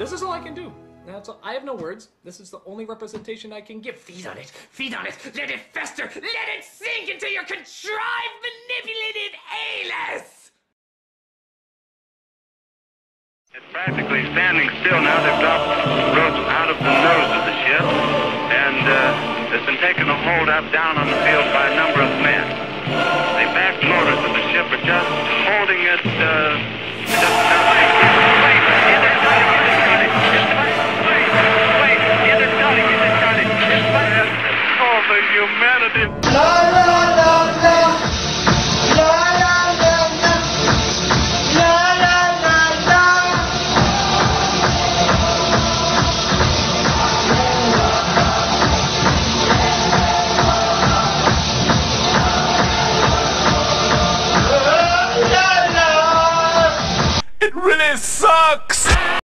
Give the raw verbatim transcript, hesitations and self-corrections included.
This is all I can do. That's all. I have no words. This is the only representation I can give. Feed on it. Feed on it. Let it fester. Let it sink into your contrived, manipulated anus. It's practically standing still now. They've dropped ropes out of the nose of the ship, and uh, it's been taken a hold up down on the field by a number of men. The back motors of the ship are just holding it, uh, just enough to... Wait, is it starting? Is it starting? Is it starting? Wait, wait, is it starting? Is it starting? It's starting. Oh, the humanity. La, la, la, la. La, la, la, la. La, la, la, la. It really sucks!